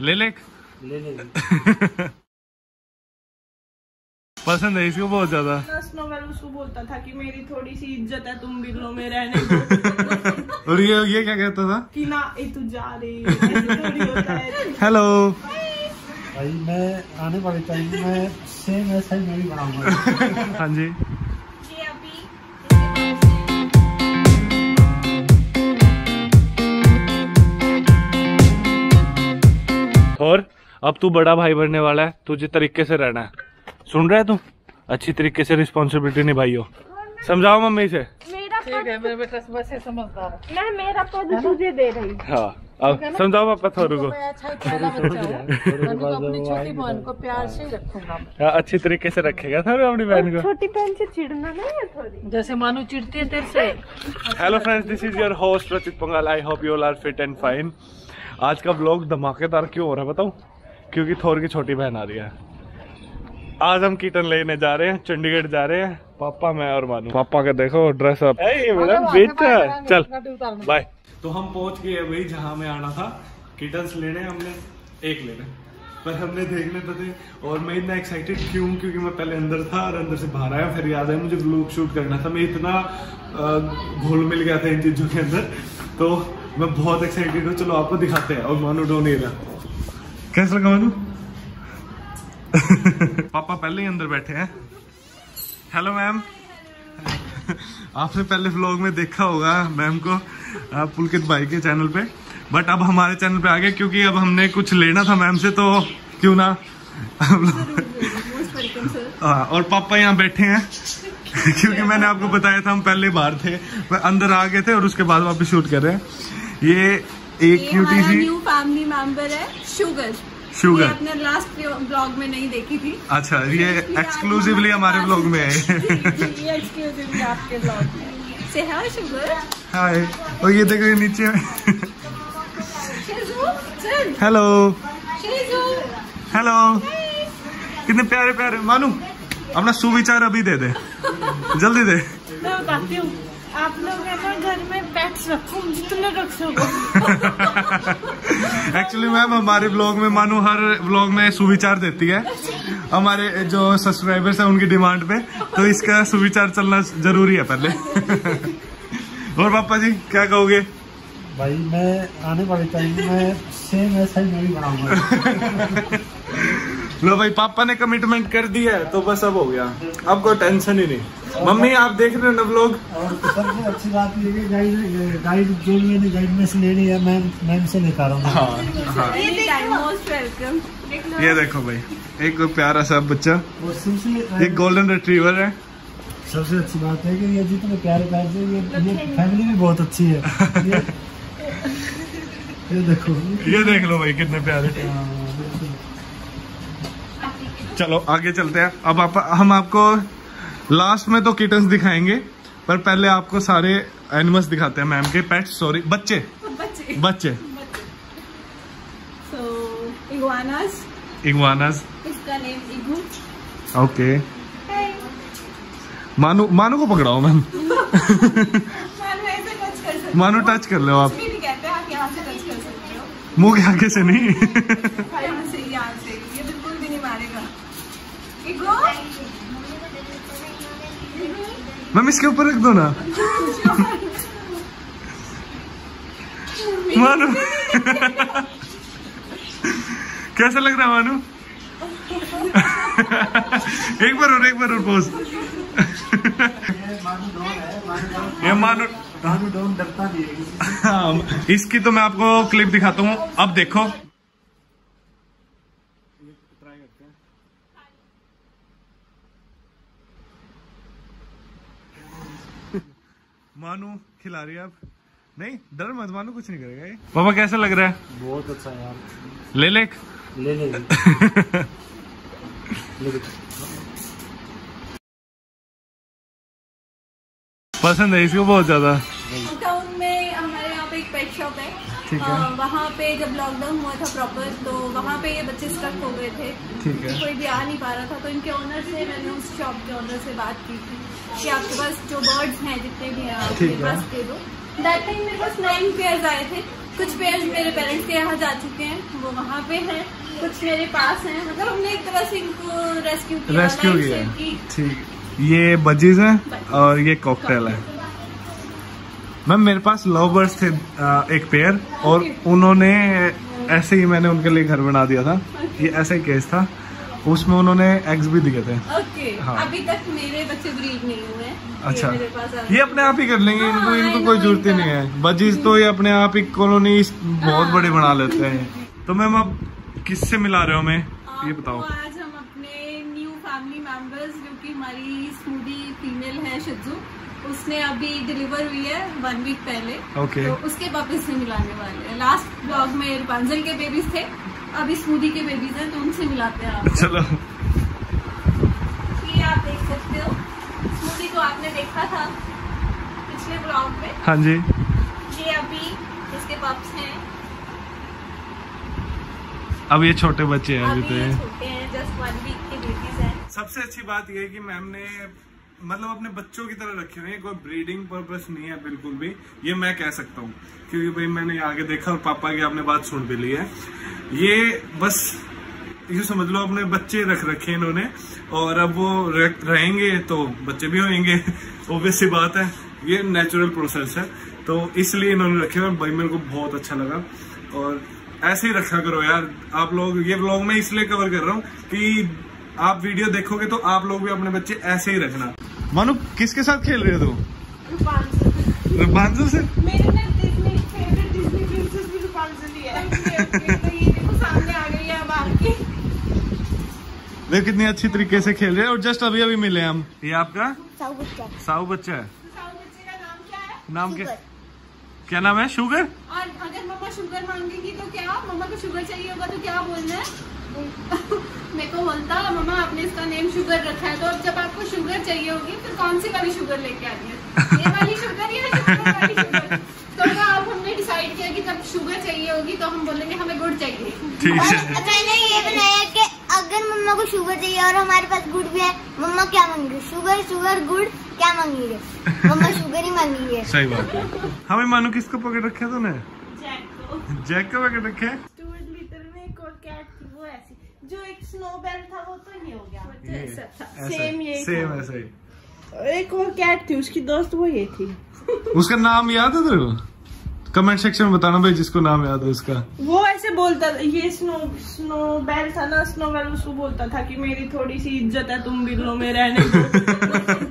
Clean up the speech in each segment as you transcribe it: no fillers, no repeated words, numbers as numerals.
ले ले पसंद है इसको बहुत ज्यादा। नोवेल उसको बोलता था कि मेरी थोड़ी सी इज्जत है, तुम बिल्लो में रहने दो। और ये क्या कहता था कि ना तू जा रही थोड़ी होता है। हेलो भाई मैं आने वाले टाइम में सेम ऐसा ही मैं भी बनाऊंगा। हाँ जी और अब तू बड़ा भाई बनने वाला है, तुझे तरीके से रहना है। सुन रहा है तू? अच्छी तरीके से रिस्पॉन्सिबिलिटी निभाइयो। समझाओ मम्मी से। ठीक है मेरे बेटा बस समझदार है। मैं मेरा पद तुझे दे रही। हाँ अब समझाओ पापा थोड़े को। अपनी छोटी बहन को प्यार से ही रखूंगा। हाँ अच्छी तरीके से रखेगा थोड़ा अपनी बहन को। छोटी बहन से चिढ़ना नहीं है थोड़ी, जैसे मानू चिढ़ती है तेरे से। Hello friends, this is your host Rachit Pangal. I hope you all are fit and fine. आज का व्लॉग धमाकेदार क्यों हो रहा है बताऊं? क्योंकि थोर की छोटी बहन आ रही है। आज हम कीटन लेने जा रहे हैं, चंडीगढ़ जा रहे हैं, पापा मैं और मानू। पापा का देखो ड्रेस अप मेरा बेटा। चल बाय। तो हम पहुंच गए वही जहां में आना था। किटन्स लेने हमने एक लेने, पर हमने देखने तो थे। और मैं इतना एक्साइटेड क्यों? क्योंकि मैं पहले अंदर था और अंदर से बाहर आया, फिर याद है मुझे व्लॉग शूट करना था। मैं इतना घुल मिल गया था इन चीजों के अंदर, तो मैं बहुत एक्साइटेड हूँ। चलो आपको दिखाते हैं। और मानू डो नहीं रहा। कैसा लगा मानू? पापा पहले ही अंदर बैठे हैं। Hello ma'am. आपने पहले व्लॉग में देखा होगा मैम को पुलकित भाई के चैनल पे, बट अब हमारे चैनल पे आ गए क्योंकि अब हमने कुछ लेना था मैम से, तो क्यों ना। और पापा यहाँ बैठे हैं क्योंकि मैंने आपको बताया था हम पहले बाहर थे, अंदर आ गए थे और उसके बाद वापस शूट कर रहे हैं। ये एक क्यूटी सी न्यू फैमिली मेंबर है, शुगर। शुगर अपने लास्ट ब्लॉग में नहीं देखी थी। अच्छा, ये एक्सक्लूसिवली हमारे ब्लॉग में है। ये एक्सक्लूसिवली आपके ब्लॉग में। से हाय शुगर। हाय। और ये देखो ये नीचे हेलो हेलो। कितने प्यारे प्यारे। मानू अपना सुविचार अभी दे दे, जल्दी दे। मैं बताती हूँ, आप लोग है ना घर में पेट्स रखो जितने रख सको। एक्चुअली मैम हमारे ब्लॉग में मानू हर ब्लॉग में सुविचार देती है हमारे जो सब्सक्राइबर्स हैं उनकी डिमांड पे, तो इसका सुविचार चलना जरूरी है पहले। और पापा जी क्या कहोगे? भाई मैं आने वाले टाइम में सेम ऐसा ही मैं भी बनाऊंगा। लो भाई, पापा ने कमिटमेंट कर दिया है तो बस अब हो गया, अब कोई टेंशन ही नहीं। मम्मी आप देख रहे हो ना व्लॉग? और सबसे अच्छी बात ये कि गाइड जो मैंने गाइड में से लेनी है मैम से लेकर आ रहा हूँ। हाँ मोस्ट वेलकम। ये देखो भाई, एक प्यारा सा बच्चा, और सबसे एक गोल्डन रिट्रीवर है। सबसे अच्छी बात है कि ये जितने प्यारे प्यारे से ये फैमिली भी बहुत अच्छी है। ये देखो, ये देख लो भाई कितने प्यारे। चलो आगे चलते हैं। अब हम आपको लास्ट में तो किटन्स दिखाएंगे, पर पहले आपको सारे एनिमल्स दिखाते हैं मैम के। पेट्स, सॉरी बच्चे। So iguanas. इसका नेम इगू। ओके। मानू को पकड़ाओ मैम। मानू टच कर लो आप। कहते हैं आप यहाँ से टच कर सकते हो, मुंह के आगे से नहीं। यहाँ से ये बिल्कुल भी नहीं मारेगा। इगो मैम इसके ऊपर रख दो ना। मानू कैसा लग रहा है मानू? एक बार और पोज। ये मानू डॉन डरता नहीं है। हाँ, इसकी तो मैं आपको क्लिप दिखाता हूँ, अब देखो। मानू खिला रही है अब। नहीं डर मत, मानू कुछ नहीं करेगा ये। पापा कैसा लग रहा है? बहुत अच्छा यार। ले पसंद है इसको बहुत ज्यादा। टाउन में हमारे यहाँ पे एक पेट शॉप है। ठीक है। वहाँ पे जब लॉकडाउन हुआ था प्रॉपर, तो वहाँ पे ये बच्चे स्टक हो गए थे। ठीक है। कोई भी आ नहीं पा रहा था, तो इनके ओनर से मैंने उस शॉप के ओनर से बात की थी कि आपके पास जो बर्ड्स हैं जितने भी हैं आपके पास दे दो। दैट टाइम मेरे पास 9 पेयर्स आए थे। कुछ पेयर्स मेरे पेरेंट्स के यहाँ जा चुके हैं, वो वहाँ पे हैं, कुछ मेरे पास हैं। मतलब हमने एक तरह से इनको रेस्क्यू किया। ठीक, ये बजीज है और ये कॉकटेल है। मैम मेरे पास लव बर्ड्स थे एक पेयर, और उन्होंने ऐसे ही मैंने उनके लिए घर बना दिया था। ये ऐसा ही केस था, उसमें उन्होंने एग्स भी दिए थे। हाँ। अभी तक मेरे बच्चे ब्रीड नहीं हुए हैं। अच्छा, ये अपने आप ही कर लेंगे। इनको कोई जरूरत ही नहीं है। बजीज तो ये अपने आप ही कॉलोनी बहुत बड़ी बना लेते हैं। तो मैम अब किससे मिला रहे हो हमें, ये बताओ। आज हम अपने न्यू फैमिली मेंबर्स, जो कि हमारी स्मूदी फीमेल है शिजू, उसने अभी डिलीवर हुई है 1 वीक पहले। ओके। तो उसके वापस से मिलाने वाले हैं। लास्ट ब्लॉग में रूपांजल के बेबीज थे, अभी स्मूदी के बेबीज हैं, तो उनसे मिलाते हैं आप। चलो, ये आप देख सकते हो, स्मूदी को आपने देखा था पिछले ब्लॉग में। हाँ जी। ये अभी इसके पप्स हैं। अब ये छोटे बच्चे हैं, अभी तो ये छोटे हैं, जस्ट 1 वीक के बेबीज हैं। सबसे अच्छी बात ये है कि मैम ने मतलब अपने बच्चों की तरह रखे हुए हैं। कोई ब्रीडिंग पर्पस नहीं है बिल्कुल भी, ये मैं कह सकता हूँ, क्योंकि भाई मैंने आगे देखा और पापा की आपने बात सुन भी ली है। ये बस ये समझ लो अपने बच्चे रख रखे इन्होंने, और अब वो रहेंगे तो बच्चे भी होंगे। ऑब्वियस सी बात है, ये नेचुरल प्रोसेस है, तो इसलिए इन्होंने रखे हुए। भाई मेरे को बहुत अच्छा लगा, और ऐसे ही रखा करो यार आप लोग। ये व्लॉग मैं इसलिए कवर कर रहा हूँ कि आप वीडियो देखोगे तो आप लोग भी अपने बच्चे ऐसे ही रखना। मानो किसके साथ खेल रहे हो तुम? रूपांजल से। मेरे ना डिज्नी फेवरेट डिज्नी प्रिंसेस भी रूपांजल ही है। तो ये देखो सामने आ गई है अब आपकी। देखो कितनी अच्छी तरीके से खेल रहे हैं, और जस्ट अभी अभी मिले हम। ये आपका साऊ बच्चा है। साऊ बच्चे का नाम क्या है? नाम क्या नाम है? शुगर। और अगर मम्मा शुगर मांगेगी तो क्या, मम्मा को शुगर चाहिए होगा तो क्या बोलना है? मेरे को बोलता मम्मा आपने इसका नेम शुगर रखा है, तो अब जब आपको शुगर चाहिए होगी फिर कौन सी वाली शुगर लेके आ रही है? ये वाली शुगर या शुगर वाली शुगर? तो अब हमने डिसाइड किया कि जब शुगर चाहिए होगी तो हम बोलेंगे हमें गुड़ चाहिए। ठीक है। मैंने ये बनाया कि अगर मम्मा को शुगर चाहिए और हमारे पास गुड़ भी है, मम्मा क्या मांगेंगे? शुगर शुगर गुड़ क्या मांगेंगे? मम्मा शुगर ही मांगेंगे। सही बात है। हमें मानो किसको पकड़ रखे तूने? जैक को पकड़ रखे। स्टुअर्ट लिटिल में एक और कैट थी, वो ऐसी, जो एक स्नोबेल था वो तो ये हो गया। सेम ये सेम ऐसा ही। एक और कैट थी, उसकी दोस्त वो ये थी। उसका नाम याद है तेरे को? कमेंट सेक्शन में बताना भाई जिसको नाम याद है उसका। वो ऐसे बोलता था, ये स्नोबेल था ना, स्नोबेल उसको बोलता था कि मेरी थोड़ी सी इज्जत है, तुम बिल्लो में रहने दो।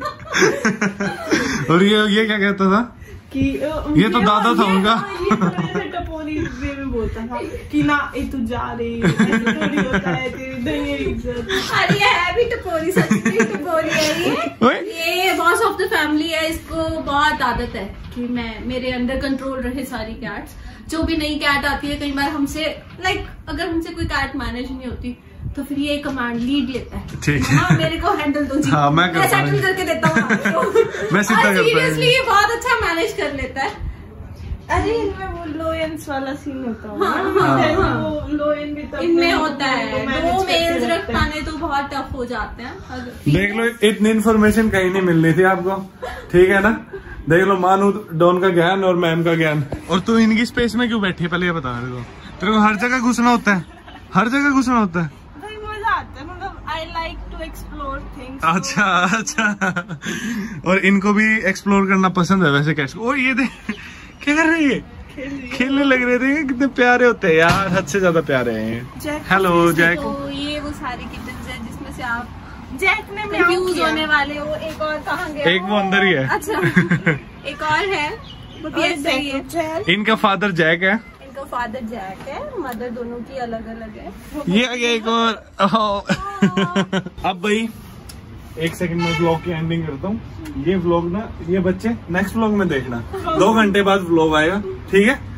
और ये क्या कहता था कि ये तो दादा था उनका। ये थोड़े से टपोरी वे में बोलता था कि ना ये तू जा रही है, ऐसे थोड़ी होता है तेरी नहीं इज्जत। अरे है भी टपोरी, सच में टपोरी है ये बॉस ऑफ द फैमिली है। इसको बहुत आदत है कि मेरे अंडर कंट्रोल रहे सारी कैट्स। जो भी नई कैट आती है, कई बार हमसे अगर हमसे कोई कैट मैनेज नहीं होती तो फिर ये कमांड लीड लेता है। ठीक है। हाँ, मेरे को हैंडल तो जी। हाँ, मैं सेटल करके देता हूँ। मैं सीधा करता हूँ। सीरियसली ये बहुत अच्छा मैनेज कर लेता है। अरे इनमें वो लोयंस वाला सीन होता है। वो लोयन भी तो इनमें होता है। 2 मेल्स रख पाने तो बहुत टफ हो जाते हैं। देख लो, इतनी इन्फॉर्मेशन कहीं नहीं मिलनी थी आपको, ठीक है ना? देख लो, मानू डॉन का ज्ञान और मैम का ज्ञान। और तू इनकी स्पेस में क्यों बैठी है पहले ये बता मेरे को। तेरे को हर जगह घुसना होता है, हर जगह घुसना होता है। मतलब I like to explore things. अच्छा। और इनको भी एक्सप्लोर करना पसंद है वैसे कैट्स को। और ये देख क्या कर रही है, खेलने लग रहे थे। कितने प्यारे होते हैं यार, हद से ज्यादा प्यारे हैं। Hello Jack. तो ये वो सारे किटन्स हैं जिसमें से आप जैक ने कंफ्यूज होने वाले हो। एक और कहाँ गया? एक वो अंदर ही है। अच्छा। एक और है, वो भी ऐसा ही है। इनका फादर जैक है, इनका फादर जैक है, मदर दोनों की अलग अलग है। ये एक और। अब भाई एक सेकंड में व्लॉग की एंडिंग करता हूँ। ये व्लॉग ना, ये बच्चे नेक्स्ट व्लॉग में देखना, 2 घंटे बाद व्लॉग आएगा, ठीक है?